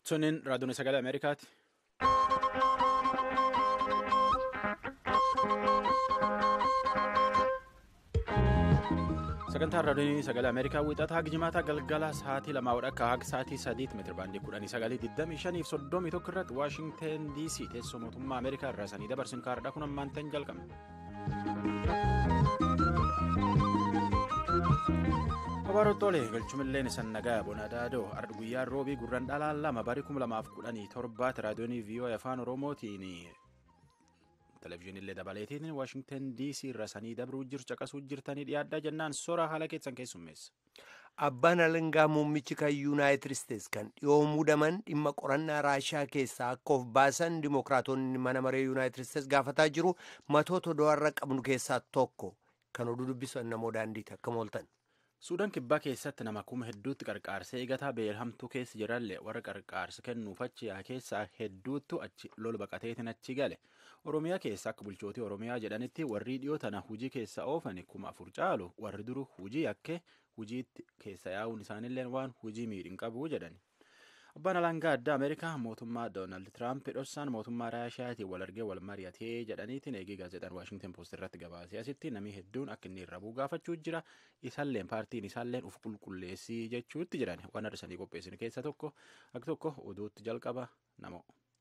Sunin raadiyoon sagalee Ameerikaati. Sagantaan raadiyoon sagalee Ameerikaa wixataa gijimaataa galgala sa'aatii 2 akka haga sa'aatii 3 meetira baandii 1925 fi 31 irratti Waashingteen DC teessoo mootummaa Ameerikaa irraa sanii dabarsin kaardhaa kun ammaantan jalqabne. Abaarotoolee galchumilleen isan nagaa bonaadaadoo ardi guyyaan roobii gurran dhalaan lama barii 2017 raadiyoonii VOA afaan oromootiin televezyiinillee dabaleetiin Waashingteen DC irra sanii dabruu caqasuu jirtanii dhiyaadhaa jennaan soora haala keessan keessummeessa. Abbaan alangaa muummichi kan Yuunaayitid Isteetsi kan dhiyoo muudaman dhimma qorannaa Raashaa keessaa akka of baasan Dimookiraatonni mana maree Yuunaayitid Isteetsi gaafataa jiru matoota oduurra qabnu keessaa tokko kan oduu dubbisan namoo daandiiti akka mooltan. Suudaan kibbaa keessatti nama kuma hedduutti qarqaarsee eegataa beelhamtuu keessa jirallee warra qarqaarsa kennuuf achi keessaa hedduuttu achi lol baqateetiin achi gale. Oromiyaa keessa akka bulchootii Oromiyaa jedhanitti warri dhiyoo tana hujii keessa oofan 4,000 caalu warri duru hujii akka hujiitti keessa yaa'uun isaaniillee waan hujii miidhin qabu jedhani. Abbaan alangaa addaa Ameerikaa mootummaa Doonaald Tiraamp dhossaan mootummaa Raashiyaatiin wal argee wal mari'atee jedhaniitiin eegee gaazexaan Waashingteen Poost irratti gabaasee asitti namni hedduun akka inni irra bu'u gaafachuu jira. Isaalleen paartiin isaalleen uf qulqulleessii jechuutti jiran waan har'isanii qopheessin keessa tokko akka tokko oduutti jalqaba namoo.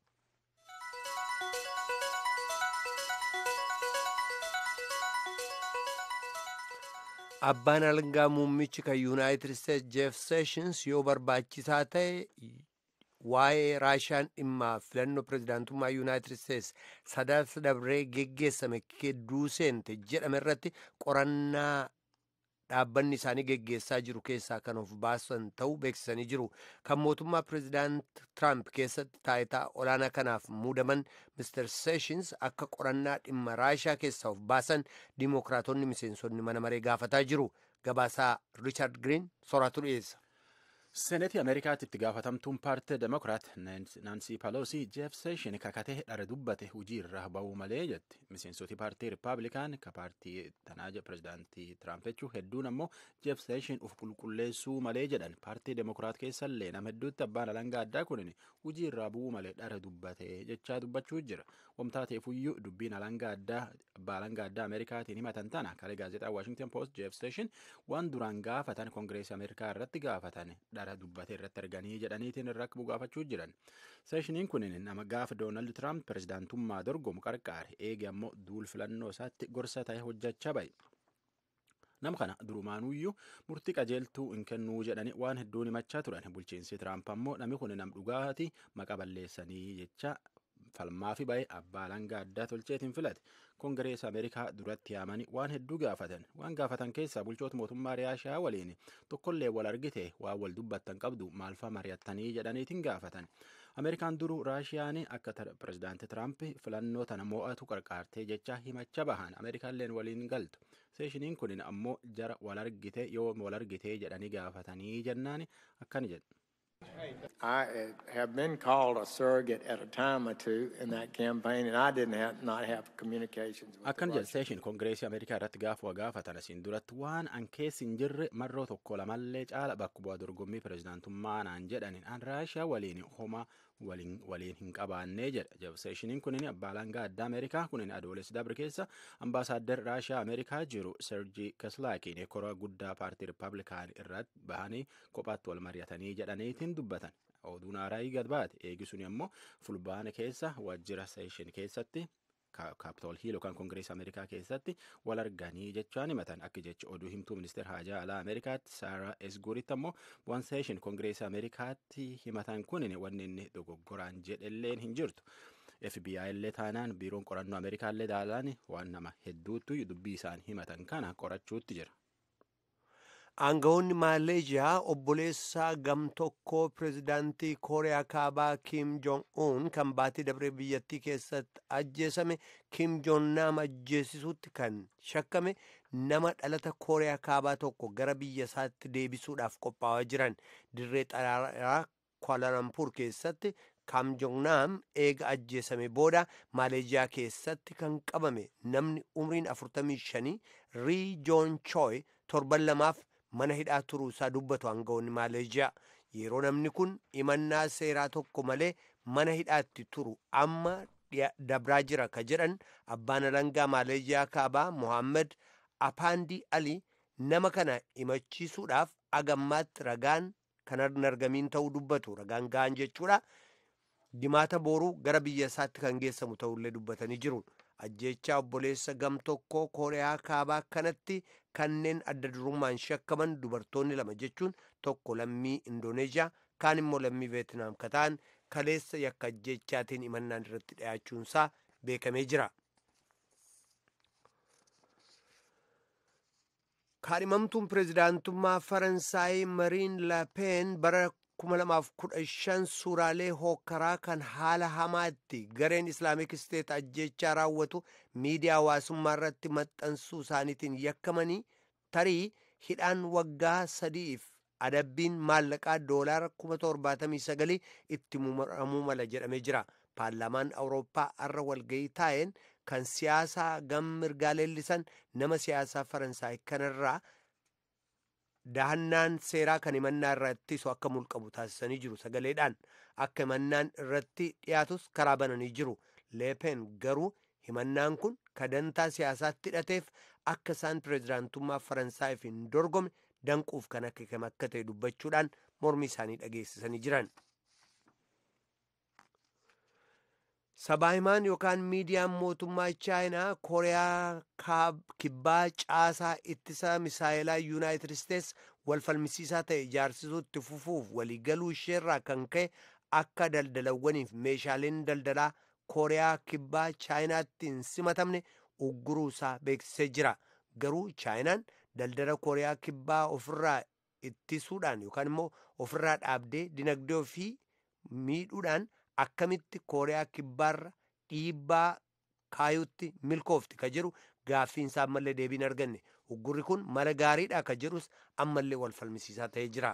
Abbaan alangaa muummichi kan Yuunaayitid Isteetsi Jeef Seeshins yoo barbaachisaa ta'e waa'ee Raashaan dhimma filannoo pirezidaantummaa Yuunaayitid Isteetsi sadaasa dabree geggeessame gidduu seente jedhame irratti qorannaa dhaabbanni isaanii geggeessaa jiru keessaa kan of baasan ta'uu beeksisanii jiru. Kan mootummaa pirezidaant Tiraamp keessatti taayitaa olaanaa kanaaf muudaman Mr. Seeshins akka qorannaa dhimma Raashaa keessaa of baasan Dimookiraatonni miseensonni mana maree gaafataa jiru. Gabaasaa Riichaard Giriin soraatu dhiyeessa. Seenetii Ameerikaatti itti gaafatamtuun paartii Demokiraat Naansii Peloosii Jeef Seeshin kakatee dhara dubbate hujii irraa ba'uu malee jetti. Miseensoti paartii Rippaabilikaan ka paartii tanaaja pirezidaantii Tiraamp jechuun hedduun ammoo Jeef Seeshin uf qulqulleessuu malee jedhan. Paartii Demokiraat keessallee nama hedduutti abbaan alangaa addaa kunin hujii irraa bu'uu malee dhara dubbate jechaa dubbachuu jira. Wamtaa ta'eefuyyuu dubbiin abbaa alangaa addaa Ameerikaatiin himatan tana kalee gaazexaa Waashingteen Poost Jeef Seeshin waan duraan gaafatan Koongireesii Ameerikaa irratti gaafatan dubbate irratti arganii jedhaniitiin irra akka bugaafachuu jiran. Seeshiniin kun nama gaafa Doonaald Tiraamp pirezidaantummaa dorgomu qarqaare eege ammoo duul filannoo isaatti gorsa ta'e hojjechaa bahe. Nama kana durumaanuyyuu murtii qajeeltuu hin kennuu jedhani waan hedduun himachaa turan. Bulchiinsi Tiraamp ammoo namni kun nam dhugaati maqa balleessanii jecha falmaa fi bahe abbaa alangaa addaa tolcheetiin filate. Koongireesii Ameerikaa duratti yaamanii waan hedduu gaafatan. Waan gaafatan keessaa bulchoota mootummaa Raashaa waliin tokkollee wal argite waan wal dubbattan qabdu maalfaa mari'attanii jedhaniitiin gaafatan. Ameerikaan duruu Raashiyaan akka pirezidaantii Tiraamp filannoo tana mo'atu qarqaartee jecha himachaa bahan Ameerikaalleen waliin galtu. Seeshiniin kun ammoo jara wal argite yoo wal argite jedhanii gaafatanii jennaan akkani jedhu. I have been called a surrogate at a time or two in that campaign, and I not have communications with Akkan jedhe Seeshin Koongireesii Ameerikaa irratti gaafatan asiin duratti waan an keessa hin jirre marroo tokko lamallee caala bakka bu'aa dorgommii pirezidaantummaa naan jedhaniin an Raashaa waliin homaa waliin hin qabaannee jedha. Jeef Seeshiniin kunin abbaa alangaa addaa Ameerikaa kunin adoolessi dabre keessa ambaasaaddar Raashaa Ameerikaa jiru Sergii Kislaakiin koraa guddaa paartii Rippaabilikaan irratti bahanii kophaatti wal mari'atanii jedhaniitiin dubbatan. Oduun haaraa gad baate eegisuun ammoo fulbaana keessa waajjira Seeshin keessatti Kaapitool Hiil yookaan Koongireesii Ameerikaa keessatti wal arganii jechaan himatan. Akka jecha oduu himtuu ministeera haajaa alaa Ameerikaatti Saaraa Esguritti ammoo waan Seeshin Koongireesii Ameerikaatti himatan kunin wanni inni dogoggoraan jedhelleen hin jirtu. FBI illee taanaan biiroon qorannoo Ameerikaa illee daalaan waan nama hedduutti dubbii isaan himatan kana qorachuutti jira. Aangawoonni Maaleeshiyaa obboleessaa gamtokkoo pirezidaantii Kooriyaa Kaabaa Kim Jong-un kan baatii dabree biyyattii keessatti ajjeesame Kim Jong-nam ajjeesisuutti kan shakkame nama dhalata Kooriyaa Kaabaa tokko gara biyya isaatti deebisuudhaaf qophaa'aa jiran. Dirree xayyaaraa Kuala Lumpur keessatti Kim Jong-nam eega ajjeesame booda Maaleeshiyaa keessatti kan qabame namni umriin 45 Rii Joon Choi torban lamaaf mana hidhaa turuu isaa dubbatu aangawoonni Maaleeshiyaa. yeroo namni kun imannaa seeraa tokko malee mana hidhaatti turu amma dabraa jira ka jedhan abbaan alangaa Maaleeshiyaa kaabaa Mohaammed Apaandii Ali nama kana himachiisuudhaaf agammaatti ragaan kan hin argamiin ta'uu dubbatu. Ragaan ga'an jechuudha. Dimaata booruu gara biyya isaatti kan geessamu ta'ullee dubbatanii jiru. Ajjeechaa obboleessa gam tokkoo Kooriyaa kaabaa kanatti kanneen adda durummaan shakkaman dubartoonni 2 jechuun tokko lammii Indooneeziyaa kaan immoo lammii Veetinaam ka ta'an kaleessa yakka ajjeechaatiin imannaan irratti dhiyaachuunsaa beekamee jira. Kaadhimamtuun pireezidaantummaa Faransaay Mariin Laapeen bara 2015 suuraalee hookkaraa kan haala hamaatti gareen Islaamik Isteet ajjechaa raawwatu miidiyaa hawaasummaa irratti maxxansuu isaaniitiin yakkamanii tarii hidhaan waggaa 3f adabbiin maallaqaa doolaara 79 itti muramuu mala jedhamee jira. Paarlaamaan Awurooppaa har'a walgahii taa'een kan siyaasaa gam mirgaa leellisan nama siyaasaa Faransaay kanarraa dahannaan seeraa kan himannaa irraa ittisu akka mulqabu taasisanii jiru. Sagaleedhaan akka himannaan irratti dhiyaatus karaa bananii jiru. Leepen garuu himannaan kun kadantaa siyaasaatti hidhateef akka isaan pireezidaantummaa Faransaayif hin dorgomne danquuf kan akka ta'e dubbachuudhaan mormii isaanii dhageessisanii jiran. Sabaahimaan yookaan miidiyaan mootummaa Chaayinaa Kooriyaa kibbaa caasaa ittisa misaayilaa Yuunaayitid Isteets wal falmisiisaa ta'e ijaarsisuutti fufuuf waliigaluu isheerraa kan ka'e akka daldalawwaniif meeshaaleen daldalaa Kooriyaa kibbaa Chaayinaatti hin simatamne ugguruu isaa beeksisee jira. Garuu Chaayinaan daldala Kooriyaa kibbaa ofirraa ittisuudhaan yookaan immoo ofirraa dhaabdee dinagdee ofii miidhuudhaan akkamitti Kooriyaa kibbaarra dhiibbaa kaayuutti milkoofti ka jedhu gaaffiinsaa ammallee deebiin arganne. Uggurri kun mala gaariidha ka jedhus ammallee wal falmisiisaa ta'ee jira.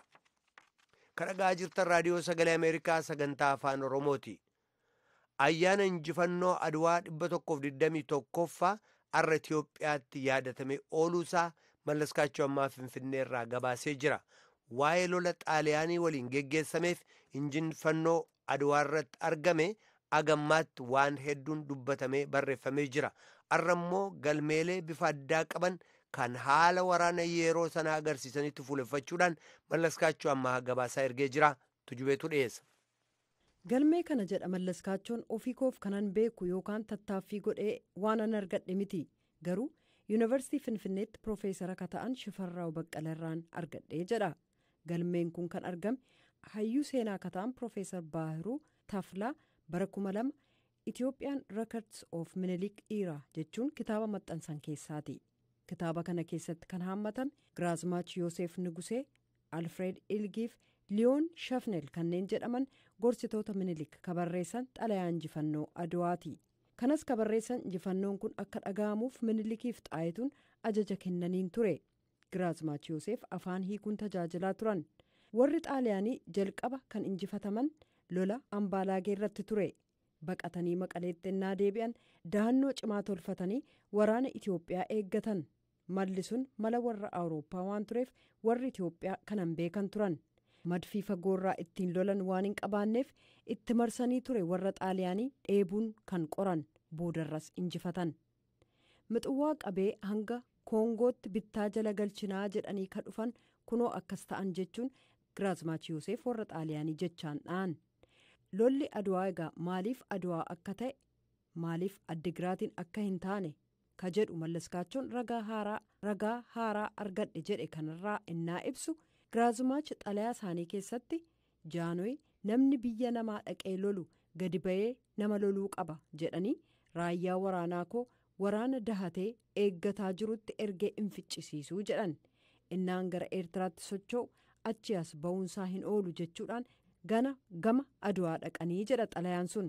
Kan dhaggeeffachaa jirtan raadiyoo sagalee Ameerikaa sagantaa afaan Oromooti. Ayyaana injifannoo Adwaa 121ffaa har'a Itiyoophiyaatti yaadatamee ooluusaa Mallaskaachoo ammaa Finfinneerraa gabaasee jira. Waa'ee lola Xaaliyaanii waliin geggeessameef injifannoo Adwaa irratti argame agammaatti waan hedduun dubbatamee barreeffamee jira. Har'a immoo galmeelee bifa addaa qaban kan haala waraana yeroo sana agarsiisanitti fuuleffachuudhaan Mallaskaachoo ammaa gabaasaa ergee jira. Tujubeetu dhiyeessa. Galmee kana jedha Mallaskaachoon ofii koof kanan beeku yookaan tattaaffii godhee waan an argadhe miti. Garuu Yuunivarsiitii Finfinneetti Piroofeesara ka ta'an Shifarraa'u Baqqalarraan argadhee jedha. Galmeen kun kan argame hayyuu seenaa ka ta'an Piroofeesar Baahiruu Taflaa bara 2000 Itiyoophiyaan Records of Minilik Era jechuun kitaaba maxxansan keessaati. Kitaaba kana keessatti kan haammatame Giraazmaach Yoosef Nugusee, Alfred Ilgiif, Liyoon Shafnel kanneen jedhaman gorsitoota Minilik ka barreessan xalayaa injifannoo Adwaati. Kanas ka barreessan injifannoon kun akka dhaga'amuuf Minilikiif Xaayituun ajaja kennaniin ture. Giraazmaach Yoosef afaan hiikuun tajaajilaa turan. Warri Xaaliyaanii jalqaba kan injifataman lola Ambaalaagee irratti ture. Baqatanii Maqaleetti ennaa deebi'an dahannoo cimaa tolfatanii waraana Itiyoophiyaa eeggatan. Malli sun mala warra Awurooppaa waan tureef warri Itiyoophiyaa kanan beekan turan. Madfii fagoorraa ittiin lolan waan hin qabaanneef itti marsanii ture warra Xaaliyaanii dheebuun kan qoran boodarras injifatan. Mixuwaa qabee hanga Koongootti bittaa jala galchinaa jedhanii ka dhufan kunoo akkas ta'an jechuun Giraazmaach Yoosef warra Xaaliyaanii jechaan dha'an. Lolli Adwaa egaa maaliif Adwaa akka ta'e maaliif Addigiraatiin akka hin taane ka jedhu Mallaskaachoon ragaa haaraa argadhe jedhe kanarraa innaa ibsu Giraazmaach xalayaa isaanii keessatti jaanoy namni biyya namaa dhaqee lolu gadi ba'ee nama loluu qaba jedhanii raayyaa waraanaa koo waraana dahatee eeggataa jirutti ergee hin ficcisiisuu jedhan. Innaan gara Eertiraatti socho'u achi as ba'uunsaa hin oolu jechuudhaan gama Adwaa dhaqanii jedha xalayaan sun.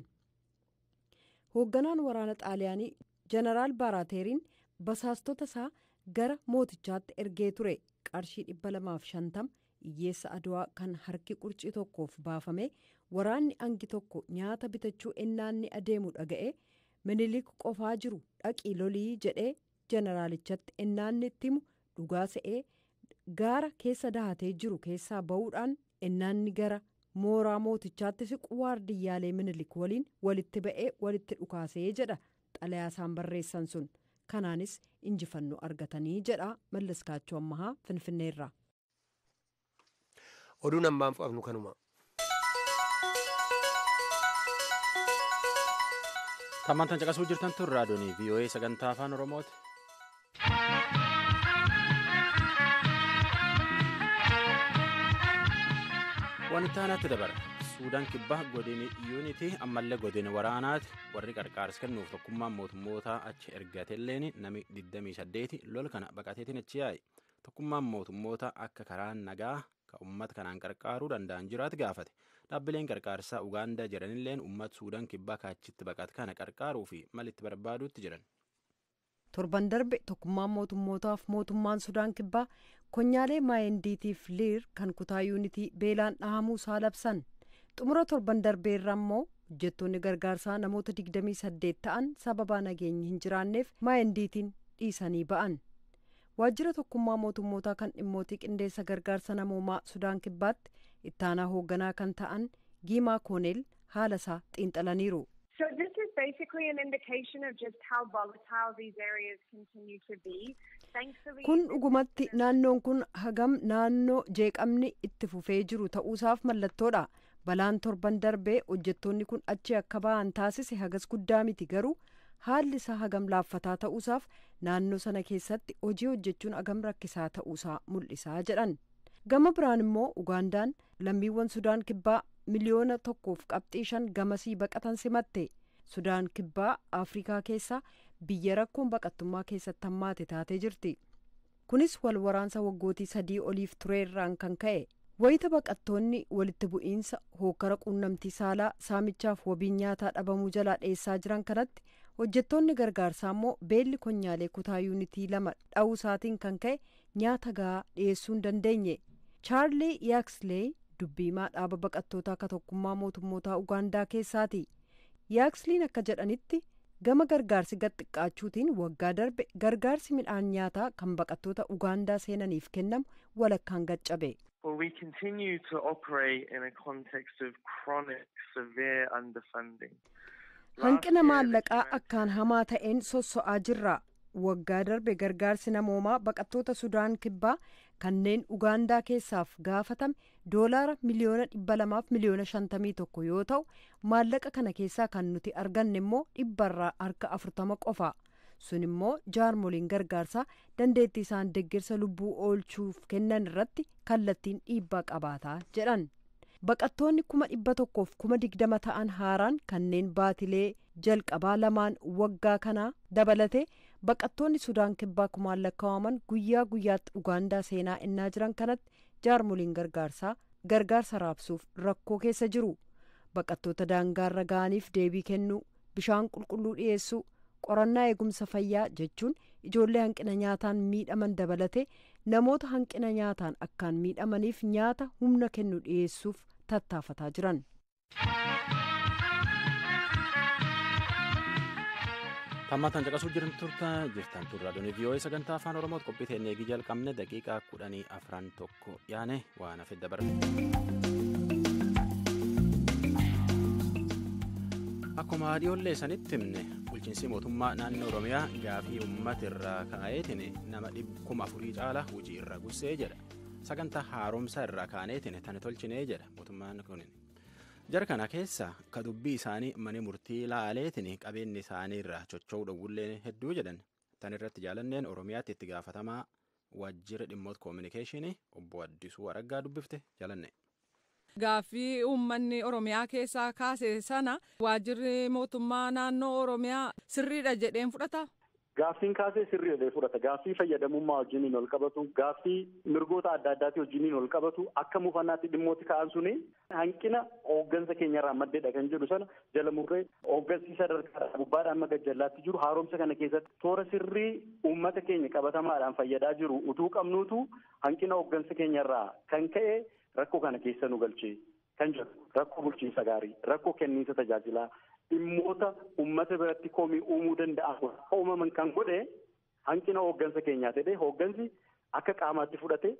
Hoogganaan waraana Xaaliyaanii Jeneraal Baaraateriin basaastota isaa gara mootichaatti ergee ture. Qarshii 250 hiyyeessa Adwaa kan harki qurcii tokkoof baafame waraanni angi tokko nyaata bitachuu ennaanni adeemu dhaga'e Minilik qofaa jiru dhaqii lolii jedhee jeneraalichatti ennaanni itti himu dhugaa se'ee gaara keessa dahatee jiru keessaa ba'uudhaan innaanni gara mooraa mootichaatti siqu waardiyyaalee minilik waliin walitti ba'ee walitti dhukaasee jedha xalayaa isaan barreessan sun. Kanaanis injifannoo argatanii jedha Mallaskaachoo Ammahaa Finfinneerraa. Oduun ammaan qabnu kanuma. Tammantan caqasuu jirtan tun raadiyoonii VOA sagantaa afaan Oromooti. Wanti aanatti dabara. Suudaan kibbaa godini yuunitii ammallee godina waraanaati warri qarqaarsa kennuuf tokkummaan mootummootaa achi ergatelleen nami 28 lol kana baqateetiin achi yaa'e. Tokkummaan mootummoota akka karaa nagaa ka uummata kanaan qarqaaruu danda'an jiraatu gaafate. Dhaabbileen qarqaarsaa Ugaandaa jiranilleen uummata Suudaan kibbaa kaachitti baqate kana qarqaaruu fi malitti barbaaduutti jiran. Torban darbe tokkummaan mootummootaaf mootummaan Sudaan kibbaa konyaalee maayendiitiif liir kan kutaa yuunitii beelaan dhahamuu isaa labsan. Xumura torban darbeerra immoo hojjettoonni gargaarsaa namoota 28 ta'an sababa nageenyi hin jiraanneef maayendiitiin dhiisanii ba'an. Waajjira tokkummaa mootummootaa kan dhimmootii qindeessa gargaarsa namoomaa Sudaan kibbaatti ittaanaa hoogganaa kan ta'an Giimaa Kooneel haala isaa xiinxalaniiru. So this is basically an indication of just how volatile these areas continue to be. Thankfully, kun dhugumatti naannoon kun hagam naannoo jeeqamni itti fufee jiru ta'uusaaf mallattoodha. Balaan torban darbee hojjettoonni kun achi akka ba'an taasise hagas guddaa miti garuu haalli isaa hagam laaffataa ta'uusaaf naannoo sana keessatti hojii hojjechuun hagam rakkisaa ta'uusaa mul'isaa jedhan. Gama biraan immoo Ugaandaan lammiiwwan Sudaan kibbaa miliyoona 1.5 gamasii baqatan simatte. Sudaan kibbaa Afrikaa keessaa biyya rakkoon baqattummaa keessatti hammaate taatee jirti. Kunis wal waraansa waggootii 3 oliif tureerraan kan ka'e. Wayita baqattoonni walitti bu'iinsa hookara quunnamtii saalaa saamichaaf wabiin nyaataa dhabamuu jalaa dheessaa jiran kanatti hojjettoonni gargaarsaa immoo beelli konyaalee kutaa yuunitii 2 dha'uu isaatiin kan ka'e nyaata gahaa dhiyeessuu hin dandeenye. Chaarlii Yaakslee dubbiimaa dhaaba baqattootaa akka tokkummaa mootummootaa Ugaandaa keessaati. Yaaksliin akka jedhanitti gama gargaarsi gad xiqqaachuutiin waggaa darbe gargaarsi midhaan nyaataa kan baqattoota Ugaandaa seenaniif kennamu walakkaan gaccabe. Well, we continue to operate in a context of chronic, severe underfunding. Hanqina maallaqaa akkaan hamaa ta'een sosso'aa jirra. Waggaa darbe gargaarsi namoomaa baqattoota Sudaan kibbaa kanneen Ugaandaa keessaaf gaafatame doolaara miliyoona 200 fi miliyoona 51 yoo ta'u maallaqa kana keessaa kan nuti arganne immoo dhibbarraa harka 40 qofa. Sun immoo jaarmoliin gargaarsaa dandeettii isaan deeggarsa lubbuu oolchuuf kennan irratti kallattiin dhiibbaa qabaataa jedhan. Baqattoonni 100,000 fi 20,000 ta'an haaraan kanneen baatilee jalqabaa lamaan waggaa kanaa dabalate baqattoonni Sudaan kibbaa kumaan lakkaa'aman guyyaa guyyaatti Ugaandaa seenaa innaa jiran kanatti jaarmoliin gargaarsaa gargaarsa raabsuuf rakkoo keessa jiru. Baqattoota daangaarra ga'aniif deebii kennuu, bishaan qulqulluu dhiyeessuu, qorannaa eegumsa fayyaa jechuun ijoollee hanqina nyaataan miidhaman dabalate namoota hanqina nyaataan akkaan miidhamaniif nyaata humna kennu dhiyeessuuf tattaafataa jiran. Tammataan caqasuu jirtan turraa doonii VOA sagantaa afaan Oromooti qophii teennee eegii jalqabne daqiiqaa 14 yaane waan hafe dabarre. Akkuma dhiyoollee sanitti himne bulchiinsi mootummaa naannoo Oromiyaa gaafii uummata irraa ka'eetiin nama 4,000 caala hojii irra gussee jedha. Sagantaa haaromsa irraa kaaneetiin tani tolchinee jedha mootummaan kun. Jara kana keessa ka dubbii isaanii mana murtii laaleetiin qabeenyi isaanii irraa chocho'uu dhowwullee hedduu jedhan. Tan irratti jaalanneen Oromiyaatti itti gaafatamaa waajjira dhimmoota koominikeeshinii obbo Addisuu Araggaa dubbifte jaalanne. Gaaffii uummanni Oromiyaa keessaa kaase sana waajjirri mootummaa naannoo Oromiyaa sirriidha jedheen fudhata. Gaaffiin kaasee sirriidha fudhata. Gaaffii fayyadamummaa wajjiniin ol qabatu, gaaffii mirgoota adda addaatii wajjiniin ol qabatu, akka muufannaatti dhimmooti ka'an suni hanqina hooggansa keenyarraa maddeedha kan jedhu sana jala murree hooggansi sadarkaa gubbaadhaan maga jallaatti jiru haaromsa kana keessatti toora sirrii uummata keenya qabatamaadhaan fayyadaa jiru utuu qabnuutu hanqina hooggansa keenyarraa kan ka'e rakkoo kana keessa nu galchee kan jedhu rakkoo bulchiinsa gaarii, rakkoo kenniinsa tajaajilaa. Dhimmoota uummata biratti komii uumuu danda'an uumaman kan godhe hanqina hooggansa keenyaa ta'ee hooggansi akka qaamaatti fudhate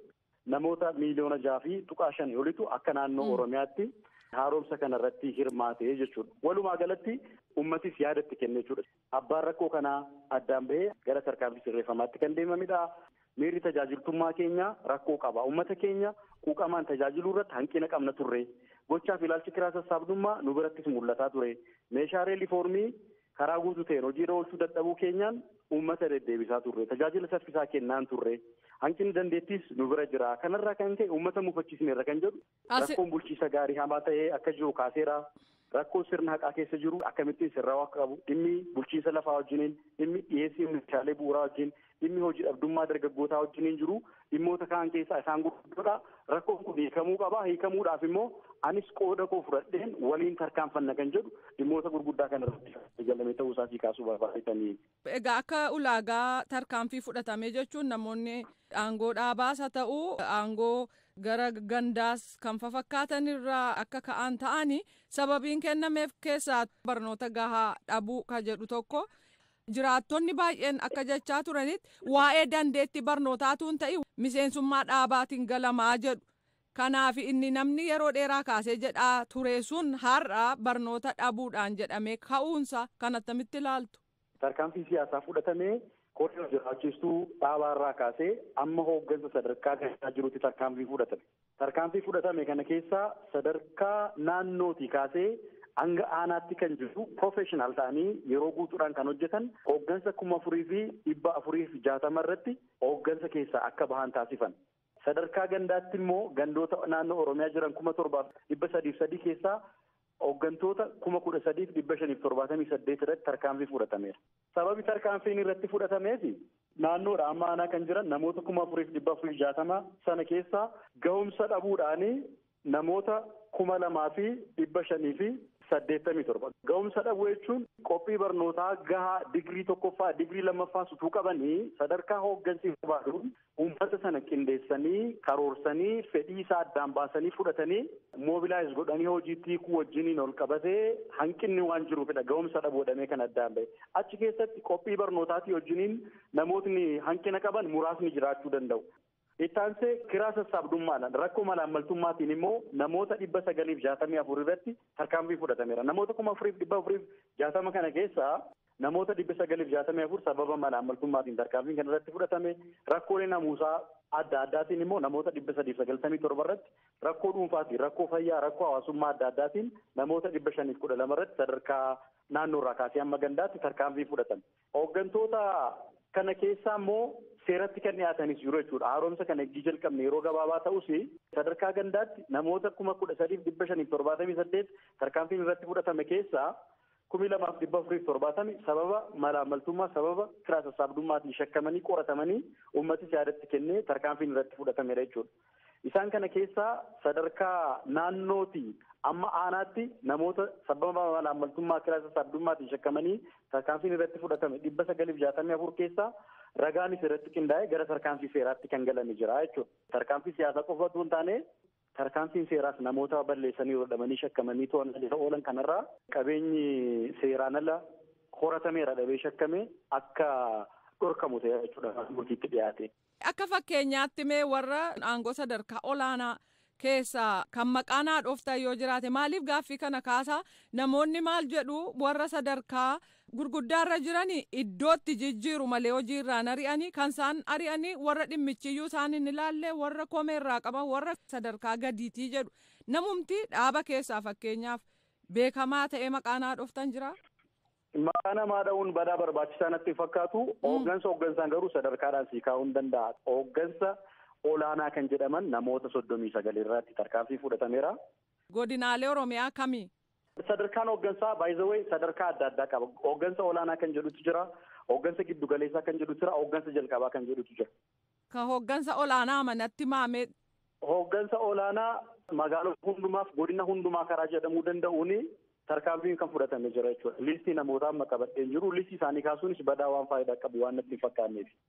namoota miliyoona 6.5 olitu akka naannoo Oromiyaatti haaromsa kanarratti hirmaate jechuudha. Walumaa galatti uummatis yaadatti kenne jechuudha. Abbaan rakkoo kanaa addaan bahee gara tarkaanfii sirreeffamaatti kan deemamidha. Miirri tajaajiltummaa keenya rakkoo qaba. Uummata keenya quuqamaan tajaajiluu irratti hanqina qabna turre. Gochaa fi ilaalchi kiraa sassaabdummaa nu birattis mul'ataa ture. Meeshaalee riifoormii karaa guutuu ta'een hojiirra oolchuu dadhabuu keenyaan uummata deddeebisaa turre. Tajaajila saffisaa kennaan turre. Hanqinni dandeettis nu bira jira. Kanarraa kan ka'e uummata mufachiisneerra kan jedhu rakkoon bulchiisa gaarii hamaa ta'ee akka jiru kaaseera. Rakkoon sirna haqaa keessa jiru akkamittiin sirraa'uu akka qabu, dhimmi bulchiinsa lafaa wajjiniin, dhimmi dhiyeessii meeshaalee bu'uuraa wajjin, dhimmi hojii dhabdummaa dargaggootaa wajjiniin jiru dhimmoota kaan keessaa isaan gurguddoodha. Rakkoon kun hiikamuu qaba. Hiikamuudhaaf immoo anis qooda koo fudhadheen waliin tarkaanfanna kan jedhu dhimmoota gurguddaa kanarratti jallamee ta'uu isaatii kaasuu barbaadanii. Egaa akka ulaagaa tarkaanfii fudhatame jechuun namoonni aangoo dhaabaas haa ta'u aangoo gara gandaas kan fakkaatan irraa akka ka'an ta'anii sababiin kennameef keessaa barnoota gahaa dhabuu ka jedhu tokko jiraattonni baay'een akka jechaa turanitti waa'ee dandeetti barnootaatu hin ta'in miseensummaa dhaabaatiin galamaa jedhu. Kanaaf inni namni yeroo dheeraa kaasee jedhaa ture sun har'a barnoota dhabuudhaan jedhamee ka'uunsa kan attamitti ilaaltu. Tarkaanfii siyaasaa fudhatamee koree jiraachistuu dhaabaarraa kaasee amma hooggansa sadarkaa gahee jirutti tarkaanfii fudhatame. Tarkaanfii fudhatame kana keessaa sadarkaa naannootii kaasee hanga aanaatti kan jiru professional ta'anii yeroo guutuudhaan kan hojjetan hooggansa 4,460 irratti hooggansa keessaa akka bahan taasifan. Sadarkaa gandaatti immoo gandoota naannoo Oromiyaa jiran 7,303 keessaa hooggantoota 13,578 irratti tarkaanfii fudhatameera. Sababi tarkaanfiin irratti fudhatameef naannoodha amma aanaa kan jiran namoota 4,460 sana keessaa gahumsa dhabuudhaan namoota 2,587. Gahumsa dhabuu jechuun qophii barnootaa gahaa digirii 1ffaa digirii 2ffaa utuu qabanii sadarkaa hooggansi barbaaduun uummata sana qindeessanii karoorsanii fedhii isaa addaan baasanii fudhatanii moobilaayiz godhanii hojiitti hiikuu wajjiniin ol qabatee hanqinni waan jiruufidha gahumsa dhabuudhamee kan addaan bahe. Achi keessatti qophii barnootaatii wajjiniin namootni hanqina qaban muraasni jiraachuu danda'u. Ittaansee kiraa sassaabdummaadhaan rakkoo malaammaltummaatiin immoo namoota 964 irratti tarkaanfii fudhatameera. Namoota 4,460 kana keessaa namoota 964 sababa malaammaltummaatiin tarkaanfiin kan irratti fudhatame. Rakkoolee namuusaa adda addaatiin immoo namoota 397 irratti rakkoo dhuunfaatiin, rakkoo fayyaa, rakkoo hawaasummaa adda addaatiin namoota 512 irratti sadarkaa naannoorraa kaasee amma gandaatti tarkaanfii fudhatame. Hooggantoota kana keessaa immoo seeratti kan dhiyaatanis jiru jechuudha. Haaromsa kana eegii jalqabne yeroo gabaabaa ta'us sadarkaa gandaatti namoota 13,578 tarkaanfiin irratti fudhatame keessaa 2,470 sababa malaammaltummaa sababa kiraa sassaabdummaatiin shakkamanii qoratamanii uummatis yaadatti kennee tarkaanfiin irratti fudhatamedha jechuudha. Isaan kana keessaa sadarkaa naannootii amma aanaatti namoota sababa malaammaltummaa kiraa sassaabdummaatiin shakkamanii tarkaanfiin irratti fudhatame 964 keessaa ragaanis irratti qindaa'ee gara tarkaanfii seeraatti kan galanii jira jechuudha. Tarkaanfii siyaasaa qofa osoo hin taane tarkaanfiin seeraas namoota balleessanii hodhamanii shakkamanii to'annaa oolan kanarraa qabeenyi seeraan ala horatameera dhabee shakkame akka dhorkamu ta'e jechuudha murtiitti dhiyaate. Akka fakkeenyaatti mee warra aangoo sadarkaa olaanaa keessaa kan maqaan haadhooftaa yoo jiraate maaliif gaaffii kana kaasaa namoonni maal jedhu warra sadarkaa gurguddaarra jiranii iddootti jijjiiru malee hojiirraan ari'anii kan isaan ari'anii warra dhimmichiyyuu isaan hin ilaalle warra komeerraa qaban warra sadarkaa gadiitii jedhu namumti dhaaba keessaa fakkeenyaaf beekamaa ta'ee maqaan haadhooftan jira. Maqaa namaa dha'uun badaa barbaachisaa natti fakkaatu hooggansaan garuu sadarkaadhaan sii kaa'uu hin danda'a. Hooggansa olaanaa kan jedhaman namoota 39 irratti tarkaanfii fudhatameera. Godinaalee Oromiyaa kamii? Sadarkaan hooggansaa baay'ee sadarkaa adda addaa qaba. Hooggansa olaanaa kan jedhutu jira. Hooggansa giddugaleessaa kan jedhutu jira. Hooggansa jalqabaa kan jedhutu jira. Ka hooggansa olaanaa manatti maamee? Hooggansa olaanaa magaalota hundumaaf godina hundumaa karaa jedhamuu danda'uun tarkaanfiin kan fudhatame jira jechuudha. Listii namootaa amma qabadheen jiru. Listii isaanii kaasuunis badaa waan faayidaa qabu waan natti hin fakkaanneef.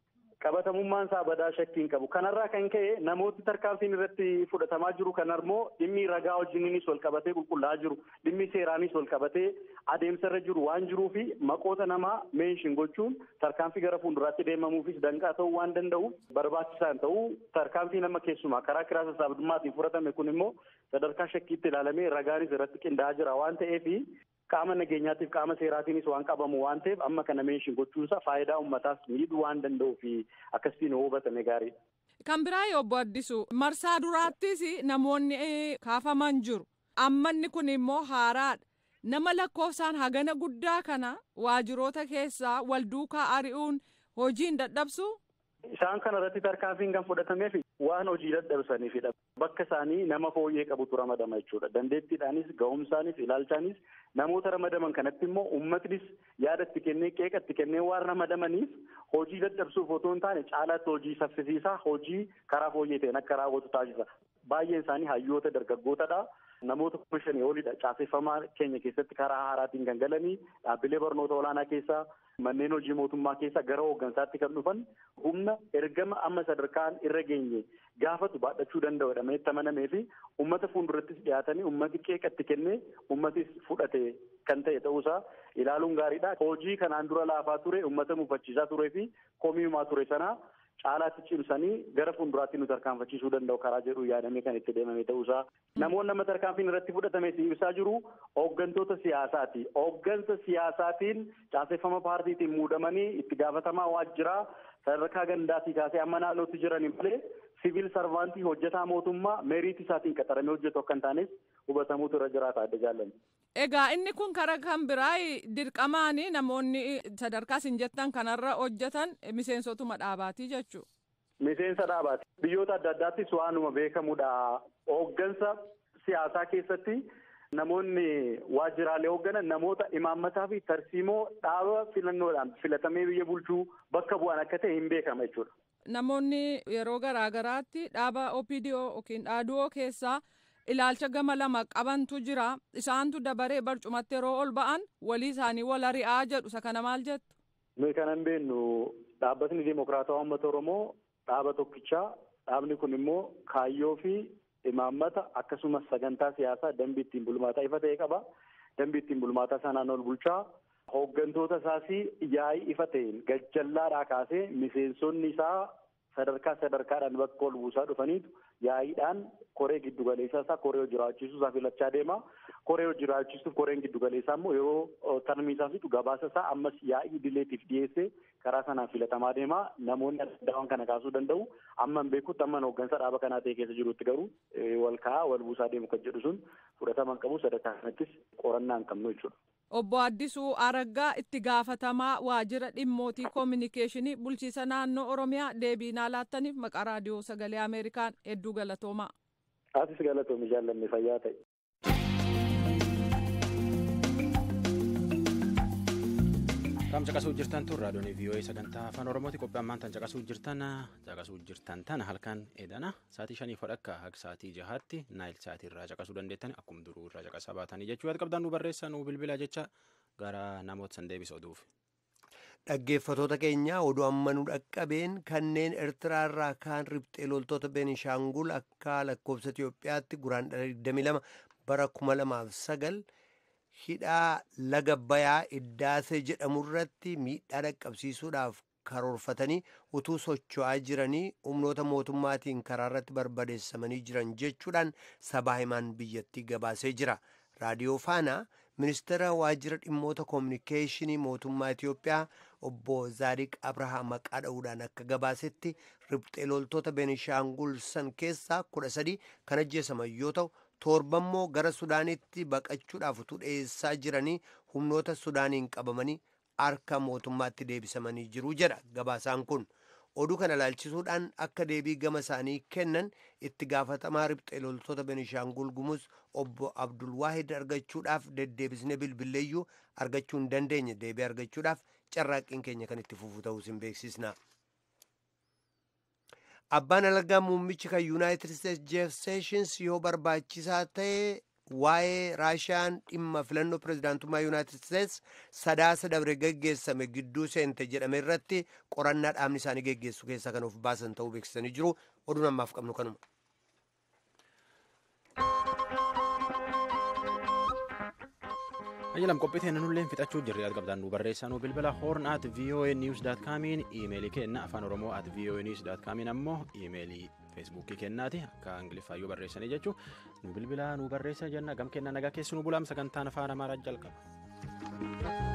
qabatamummaan isaa badaa shakkiin qabu. Kanarraa kan ka'e namooti tarkaanfiin irratti fudhatamaa jiru kanarmoo dhimmi ragaa wajjiniinis wal qabatee qulqullaa'aa jiru, dhimmi seeraanis wal qabatee adeemsarra jiru waan jiruufi maqoota namaa meenshin gochuun tarkaanfii gara fuulduraatti deemamuufis danqaa ta'uu waan danda'uuf barbaachisaan ta'uu tarkaanfii nama keessumaa karaa kiraa sassaabdummaatiin fudhatame kun immoo sadarkaa shakkiitti ilaalamee ragaanis irratti qindaa'aa jira waan ta'eefi qaama nageenyaatiif qaama seeraatiinis waan qabamu waan ta'eef amma kana meenshin gochuunsa faayidaa uummataas miidhuu waan danda'uu fi akkasiin hubatame gaariidha. Kan biraa obbo Addisu marsaa duraattis namoonni kaafaman jiru. Ammanni kun immoo haaraadha. Nama lakkoofsaan hagana guddaa kana waajiroota keessaa wal duukaa ari'uun hojiin dadhabsu. Isaan kana irratti tarkaanfiin kan fudhatameef waan hojii dadhabsaniifidha. Bakka isaanii nama fooyyee qabutu ramadama jechuudha. Dandeettiidhaanis, ga'umsaanis, ilaalchaanis namoota ramadaman kanatti immoo uummatnis yaada itti kennee, qeeqa itti kennee waan ramadamaniif hojii dadhabsuuf otoo hin taane caalaatti hojii saffisiisaa, hojii karaa fooyyee ta'een akka raawwatu taasisa. Baay'een isaanii hayyoota dargaggootadha. Namoota 5,000 olidha. Caaseffamaa keenya keessatti karaa haaraatiin kan galanii dhaabbilee barnoota olaanaa keessaa manneen hojii mootummaa keessaa gara hooggansaatti kan dhufan humna ergama amma sadarkaan irra geenye gaafatu baadhachuu danda'u jedhamee itti amanamee fi uummata fuuldurattis dhiyaatanii uummati qeeqatti kennee uummatis fudhate kan ta'e ta'uusaa ilaaluun gaariidha. Hojii kanaan dura laafaa ture, uummata mufachiisaa turee fi komiimaa ture sanaa caalaatti cimsanii gara fuulduraatti nu tarkaanfachiisuu danda'u karaa jedhu yaadamee kan itti deemame ta'uusaa. Namoonni nama tarkaanfiin irratti fudhatame ibsaa jiru hooggantoota siyaasaati. Hooggansa siyaasaatiin caaseffama paartiitiin muudamanii itti gaafatamaa waajjiraa sadarkaa gandaatii kaasee amma naannootti jiranii malee siviil sarvaantii hojjetaa mootummaa meeriitii isaatiin qaxaramee hojjetu akka hin taanes hubatamuutu irra jiraata adda jaallanne. Egaa inni kun karaa kan biraa dirqamaan namoonni sadarkaa isin jettan kanarra hojjetan miseensotuma dhaabaatii jechuudha. Miseensa dhaabaati. Biyyoota adda addaattis waanuma beekamudha. Hooggansa siyaasaa keessatti namoonni waajjiraalee hoogganan namoota imaammataa fi tarsiimoo dhaaba filannoodhaan filatamee biyya bulchuu bakka bu'an akka ta'e hin beekama jechuudha. Namoonni yeroo garaa garaatti dhaaba OPDO yookiin dhaaduu keessaa ilaalcha gama lama qabantu jira. Isaantu dabaree barcumatti yeroo ol ba'an walii isaanii wal ari'aa jedhu. Isa kana maal jettu? Nuyi kan hin beeknu dhaabbatni Dimokiraatawaa Uummata Oromoo dhaaba tokkichaa. Dhaabni kun immoo kaayyoo fi imaammata akkasumas sagantaa siyaasaa dambii ittiin bulmaataa ifa ta'e qaba. Dambii ittiin bulmaataa sanaan ol bulchaa. Hooggantoota isaas yaa'ii ifa ta'een gajjallaadhaa kaasee miseensonni isaa sadarkaadhaan bakka ol buusaa dhufaniitu yaa'iidhaan koree giddugaleessaa isaa koree hojii raawwachiisuu isaa filachaa deema. Koree hojii raawwachiisuuf koreen giddugaleessaa immoo yeroo tarmii isaa fixu gabaasa isaa ammas yaa'ii idileetiif dhiyeessee karaa sanaan filatamaa deema. Namoonni adda kana kaasuu danda'u. Amma hin beekutti amma hooggansa dhaaba kanaa ta'e keessa jirutti garuu wal kaa'aa wal buusaa deemu kan jedhu sun fudhatama hin qabu. Sadarkaa kanattis qorannaa hin qabnu jechuudha. Obbo Addisuu Araggaa itti gaafatamaa waajjira dhimmootii koominikeeshinii bulchiisa naannoo Oromiyaa deebii naa laattaniif maqaa raadiyoo sagalee Ameerikaan hedduu galatoomaa. Asis galatoomi jaallanne fayyaa ta'e. Kan caqasuu jirtan tun raadiyoon VOA sagantaa afaan Oromooti. Qophii ammaan tan caqasuu jirtan tana halkan edana sa'aatii 5 akka haga sa'aatii 6tti naayil sa'aatii irraa caqasuu dandeettan akkuma duruu irraa caqasaa baatanii jechuu yaad qabdan nu barreessaa nu bilbilaa jecha gara namoota san deebisa oduuf. Dhaggeeffatoota keenya oduu amma nu dhaqqabeen kanneen Eertiraa irraa kaan riphxee loltoota Beenishaangul akka lakkoofsa Itoophiyaatti guraandhala 22 bara 2009 hidhaa laga bayaa iddaasee jedhamu irratti miidhaa dhaqqabsiisuudhaaf karoorfatanii utuu socho'aa jiranii humnoota mootummaatiin karaa irratti barbadeessamanii jiran jechuudhaan sabaa himaan biyyattii gabaasee jira. Raadiyoo Faanaa ministeera waajjira dhimmoota koominikeeshinii mootummaa Itoophiyaa obbo Zaadiq Abrahaa maqaa dha'uudhaan akka gabaasetti riphxee loltoota Beenishaangul san keessaa 13 kan ajjeesaman yoo ta'u torbammoo gara Sudaanitti baqachuudhaaf utuu dhiyeessaa jiranii humnoota Sudaaniin qabamanii harka mootummaatti deebisamanii jiru jedha gabaasaan kun. Oduu kana ilaalchisuudhaan akka deebii gama isaanii kennan itti gaafatamaa riphxee loltoota Beenishaangul Gumuz obbo Abdulwaahid argachuudhaaf deddeebisnee bilbilleeyyuu argachuu hin dandeenye. Deebii argachuudhaaf carraaqqiin keenya kan itti fufu ta'uu isin beeksisna. Abbaan alangaa muummichi kan Yuunaayitid Isteetsi Jeef Seeshins yoo barbaachisaa ta'e waa'ee Raashiyaan dhimma filannoo pirezidaantummaa Yuunaayitid Isteets sadaasa dabre geggeessame gidduu seente jedhame irratti qorannaa dhaabni isaanii geggeessu keessaa kan of baasan ta'uu beeksisanii jiru. Oduun ammaaf qabnu kanuma. Ayyalam qophiiteen nulleen fixachuu jirri qabdan nu barreessanuu bilbila horn@voanews.com iimeelii kenna afaan oromoo @voanews.com ammoo iimeelii feesbuukii kennaati akka ingiliffaayyuu barreessanii jechuu nu bilbila nu barreessa jenna gam kenna nagaa keessu nu bulaam sagantaan afaan amaaraa jalqaba.